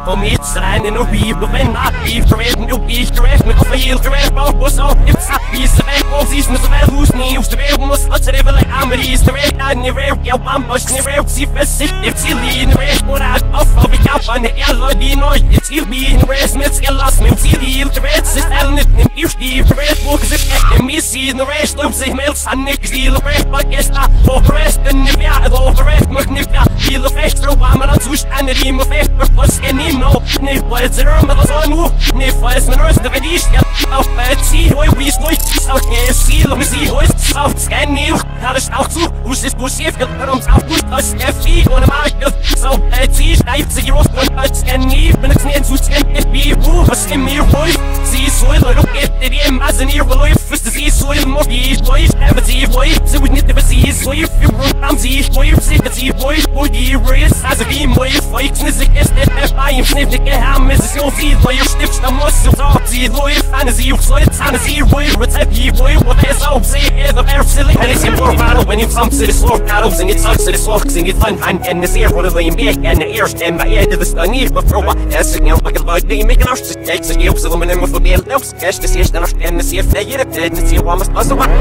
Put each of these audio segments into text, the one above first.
for me, it's an and a weave, but when not be threatened, you'll be direct, make a feel direct, but what's up? It's a piece of all seasons of who's news, the real must not ever like Amery's, the red and the rare, get one bush, the rare, see, if silly in the red, but I'd off of a cap on the L.O.D. It's he'll be in the red, Smith's get lost, me, see the red, sister, and you Steve, the red book is it, me see in the red, looks a male, son, Nick, see the red, but guess not, for the rest, and if you had all the red, Nick, feel the flesh, throw one, and I'll and the team of it, but what's in him now? Nick, but it's a room of the sun, Nick, but it's the rest of the dish, auf see, why we snoit, so can't see, let me see, who is soft, scan you, how to start to, who's this bullshit, comes out, who's us, FE, on a market, so see, knives, you're off, but scan me, but it's not to scan it, be who, but scan me, boy, see, soil, I don't get the game as an ear, will I first to see soil, more bees, boys, never see, boy, so we need to see, so if you run, I'm see, boy, see, the see, boy, you race as a beam, boy, fights, and it's a guest that I am sniffing, get ham, is a see, boy, you're stiff, the muscles, all see, boy, fantasy, so it's fantasy, boy, what's that, boy, what is all say, is the air silly, and it's in more battle when you come to the slow battles, and it's up to the slopes, and it's fun, and the air, what are they make, and the air stand by end of the sun, but for what, as a young fucking bug, they make an arse, takes a yield, so the minimum for being else, catch the sea, and the sea, if they get it, and the sea, one must also want.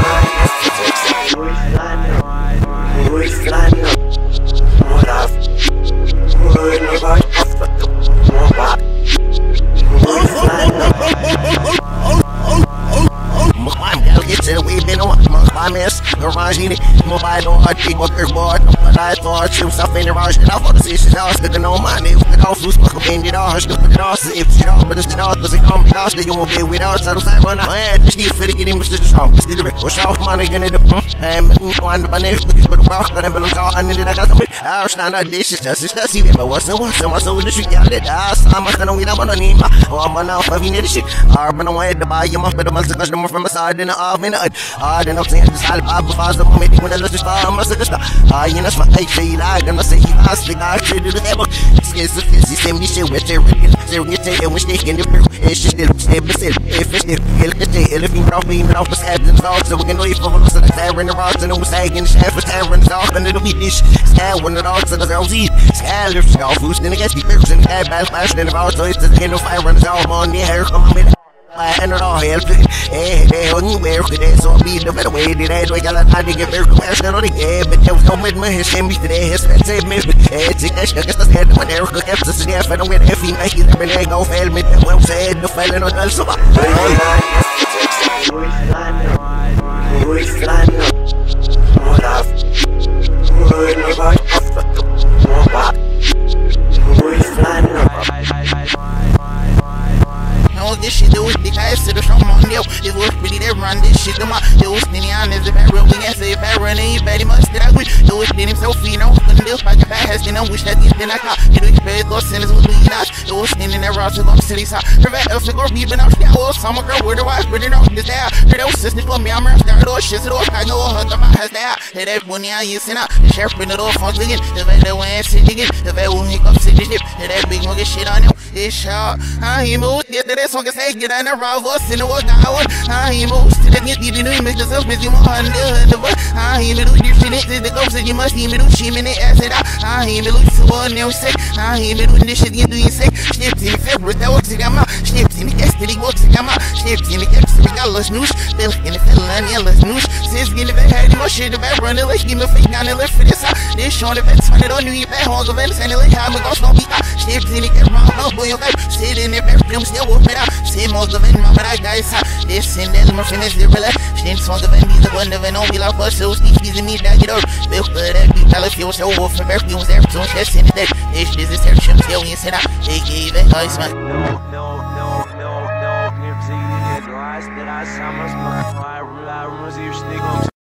We've been on my mess, garage in it, mobile on hard people, board, but I thought you stuff in the rush, and I thought the sisters are sticking on my name, the golf was fucking it all, look at us, if you know, but it's not, but it come because you won't be with us, I don't say, when I had this need for the getting Mr. Strong, still the push off money, and it and one by next, because for the walk, but I'm below, and then I got some I was not this is just that's even, but what's the one, so much over the street, yeah, I'm not gonna win up on Nima, or I'm not having any shit, I'm on way to buy you up, but I'm also customer from a side in the oven. Then I'm saying this all about before the moment when I lost the star, I'm a sister. You know, my face, like, I'm not saying he lost the guy, treated the devil. It's the same shit with their regular, and we're taking the proof. It's just if it's if you brought me off the scabs and all, so we can wait for us to the tower in the rocks and the sagging the shaft for tower and off, and it'll be this scab when the dogs and the girls eat. Scab, skull foods, then I guess the birds and the cab back, flash, and the all, so it's the end of fire and it's all on the hair, come on. And it all helps. They only wear today, so be the better way. Did I do I got to get very question on the game? But there was no with my his me today. His friend said me, it's a question. I guess that's head when they're kept us in the F. I don't get a fee, make it every day go fail me. That well said, the failing on us. This shit, do it, the guys to the show on yo. It was pretty that run this shit to my yo. Skinny on is if I real, we can say if I run it, bet he must that we do it, then himself, you know. Couldn't deal by your back, has been, I wish that he's been like, you know, you pay those sinners with me, not. It was standing there, Ross, on the city side. Her back, else, go, beeping out, yeah, well, summer girl, where the wife, but it off this there. Her those sisters for me, I'm around, start all shit, so I know her, my house there. Hey, that one, yeah, you send out, the sheriff, bring it all from again. If I don't want to sit again, if I won't hiccup, sit the dip, that big monkey shit on you. It's short, he moved, get to this one, can say, get on the road. In the world, I moves to the get you know, make yourself busy on the but I ain't do this shit, the ghost you must even do she minute as it I ain't do so one no sick, I ain't doing this shit you do you sick, snips in the February, that works in my snips in the gas, he works in my snips in the gas, we got less news, Bill in the fiddle and yellow news, says get the back, had more shit about running like give me fake down the left for this, this showing the best when it on you back home, the events and like how we go snow be snips in the gas, my boy, sit in the bedroom, still work it out, see most of it. But I guys, this and that, my friend is the real. She song of Andy, the one of an only love for so easy me that you know. Bill, but every dollar feels so over for every was there, so that's in that. This is a section, still in Senate. They gave it, I smile. No,